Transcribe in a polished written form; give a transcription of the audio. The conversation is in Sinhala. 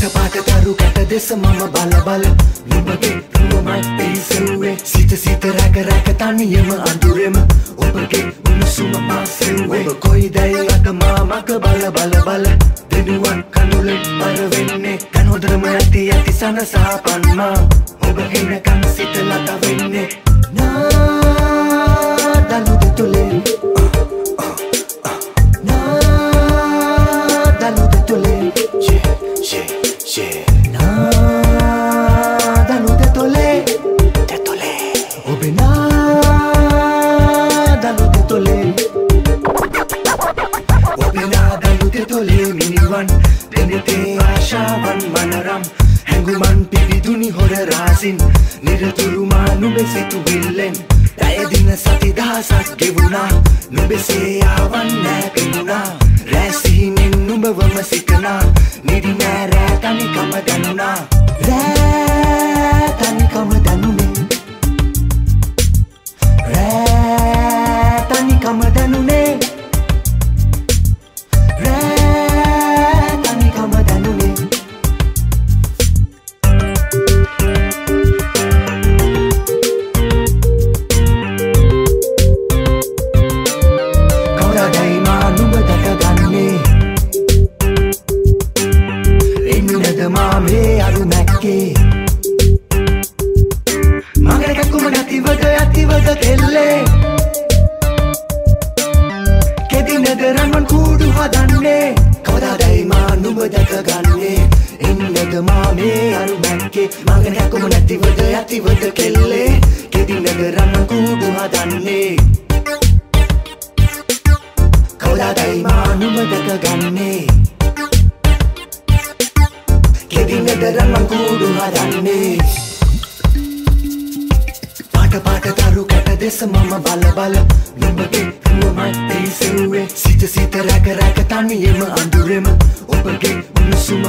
පාට තරු කැට දෙස මම බල බල නුඹගේ රුවමයි පිරිසෙව්වේ සිත සිත රැක රැක තනියම අඳුරෙම ඔබගේ උණුසුම මාසෙව්වේ ඔබ කොයිදැයි අත මාමක බල බල බල දෙනුවන් කඳුලෙන් බර වෙන්නේ කනොදරම ඇති ඇති සනසා පන්මා ඔබ එනකන් සිත ලත වෙන්නේ නා දලු දෙතුලේ ආශාවන් මනරම් හැඟුමන් පිවිදුනි හොර රාසින් නිරතුරුමා නුඹේ සිතුවිල්ලෙන් රැය දින සති දහසක් ගෙවුණා නුඹේ සේයාවන් නෑ පෙනුණා රැ සිහිනෙන් නුඹවම සිතනා නිදි නෑ රැ තනිකම දැනුණා රැ තනිකම දැනුනේ රැ තනිකම දැනුනේ සිත සිත රැක රැක තනියම අඳුරෙම ඔබගේ උණුසුම